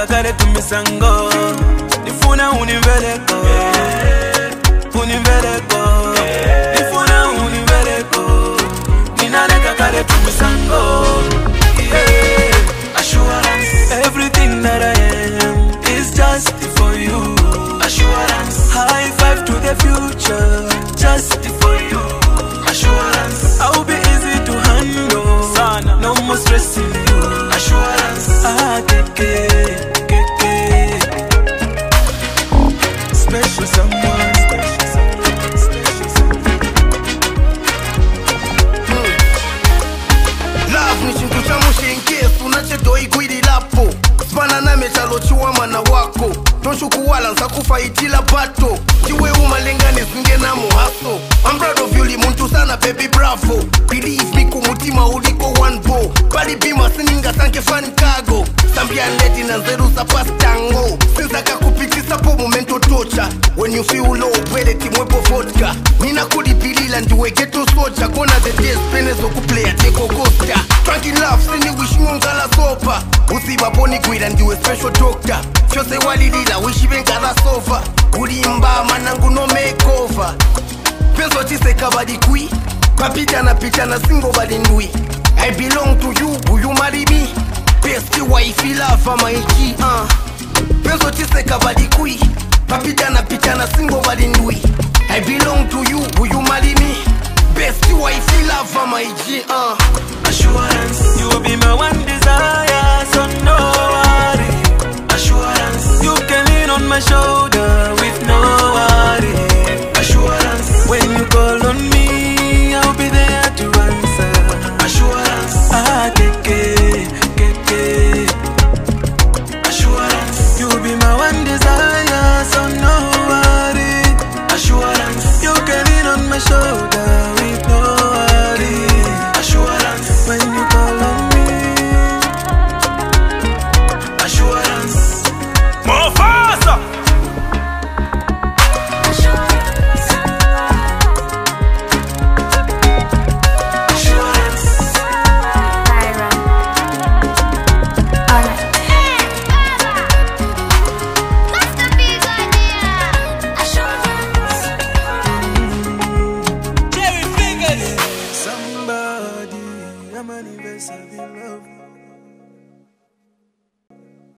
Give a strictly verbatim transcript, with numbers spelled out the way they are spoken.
kare tumisango nifuna univeleko univeleko nifuna univeleko ninaleka kare tumisango yeah. Assurance, everything that I am is just for you. Assurance, high five to the future, just for you. Assurance, I'll be easy to handle, Sana. No more stressing you. Assurance, ah, keke, keke. Special someone, special someone, special someone. hmm. Love ni chintu cha mushenke, sunachedoi kwidi lapo. Spana na mechalo chiwa mana wako. Tonchukuwala nsakufa itila bato. Chiwe umalengani singe na muhaso. I'm proud of you li muntu sana baby bravo. Believe me kumutima uliko one bo. Bali bima sininga sanke fan kago. Sambia ndeti na nzeru sa pas tango. Sinsaka kupitisa po momento tocha. When you feel low bwele timwepo vodka. Nina kulipilila ndiwe geto socha. Kona the days penezo kuplaya teko costa. Frankie love sini wish ngongala sopa. Usiba boni kwila ndiwe special doctor. Fyose walilila wishi benkala sofa. Ulimba manangu no makeover. Peso chise kabadi kui. Papita na picha na singo badi ndui. I belong to you, will you marry me? Best wife love my key, uh. Peso chise kabadi kui. Papita na picha na singo badi ndui. I belong to you, will you marry me? Best wife love my G, uh. Assurance, you